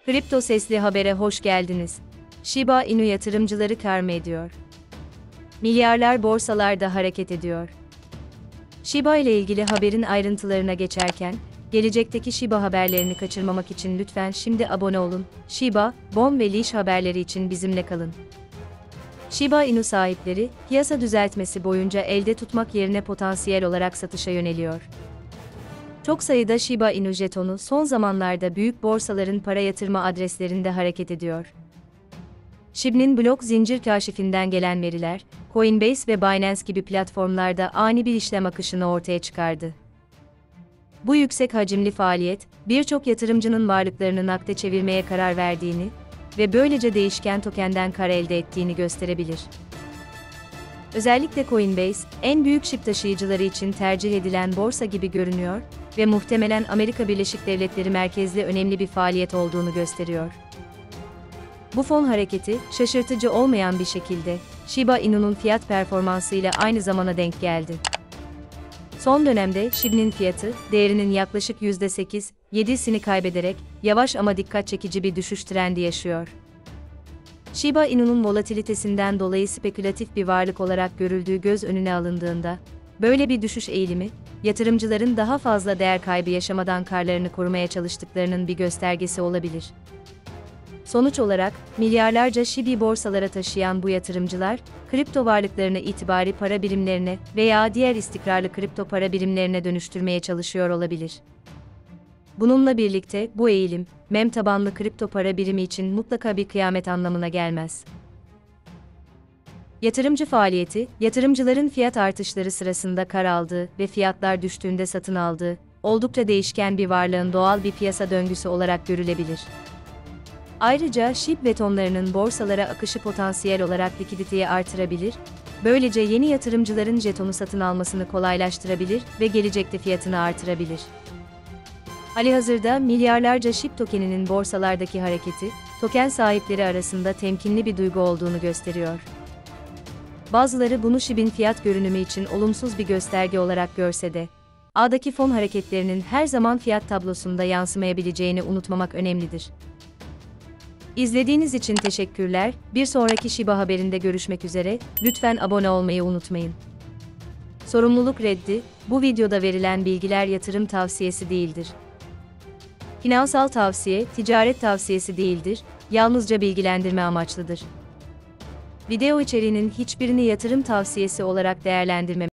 Kripto Sesli Haber'e hoş geldiniz. Shiba Inu yatırımcıları kar mı ediyor? Milyarlar borsalarda hareket ediyor. Shiba ile ilgili haberin ayrıntılarına geçerken, gelecekteki Shiba haberlerini kaçırmamak için lütfen şimdi abone olun. Shiba, BOM ve Leash haberleri için bizimle kalın. Shiba Inu sahipleri, piyasa düzeltmesi boyunca elde tutmak yerine potansiyel olarak satışa yöneliyor. Çok sayıda Shiba Inu jetonu son zamanlarda büyük borsaların para yatırma adreslerinde hareket ediyor. SHIB'nin blok zincir kaşifinden gelen veriler, Coinbase ve Binance gibi platformlarda ani bir işlem akışını ortaya çıkardı. Bu yüksek hacimli faaliyet, birçok yatırımcının varlıklarını nakde çevirmeye karar verdiğini ve böylece değişken tokenden kar elde ettiğini gösterebilir. Özellikle Coinbase, en büyük SHIB taşıyıcıları için tercih edilen borsa gibi görünüyor ve muhtemelen Amerika Birleşik Devletleri merkezli önemli bir faaliyet olduğunu gösteriyor. Bu fon hareketi, şaşırtıcı olmayan bir şekilde, Shiba Inu'nun fiyat performansıyla aynı zamana denk geldi. Son dönemde SHIB'nin fiyatı, değerinin yaklaşık %8-7'sini kaybederek, yavaş ama dikkat çekici bir düşüş trendi yaşıyor. Shiba Inu'nun volatilitesinden dolayı spekülatif bir varlık olarak görüldüğü göz önüne alındığında, böyle bir düşüş eğilimi, yatırımcıların daha fazla değer kaybı yaşamadan karlarını korumaya çalıştıklarının bir göstergesi olabilir. Sonuç olarak, milyarlarca SHIB'i borsalara taşıyan bu yatırımcılar, kripto varlıklarını itibari para birimlerine veya diğer istikrarlı kripto para birimlerine dönüştürmeye çalışıyor olabilir. Bununla birlikte, bu eğilim, mem tabanlı kripto para birimi için mutlaka bir kıyamet anlamına gelmez. Yatırımcı faaliyeti, yatırımcıların fiyat artışları sırasında kar aldığı ve fiyatlar düştüğünde satın aldığı, oldukça değişken bir varlığın doğal bir piyasa döngüsü olarak görülebilir. Ayrıca SHIB jetonlarının borsalara akışı potansiyel olarak likiditeyi artırabilir, böylece yeni yatırımcıların jetonu satın almasını kolaylaştırabilir ve gelecekte fiyatını artırabilir. Halihazırda milyarlarca SHIB tokeninin borsalardaki hareketi, token sahipleri arasında temkinli bir duygu olduğunu gösteriyor. Bazıları bunu SHIB'in fiyat görünümü için olumsuz bir gösterge olarak görse de, ağdaki fon hareketlerinin her zaman fiyat tablosunda yansımayabileceğini unutmamak önemlidir. İzlediğiniz için teşekkürler. Bir sonraki Shiba haberinde görüşmek üzere. Lütfen abone olmayı unutmayın. Sorumluluk reddi, bu videoda verilen bilgiler yatırım tavsiyesi değildir. Finansal tavsiye, ticaret tavsiyesi değildir, yalnızca bilgilendirme amaçlıdır. Video içeriğinin hiçbirini yatırım tavsiyesi olarak değerlendirmemelisiniz.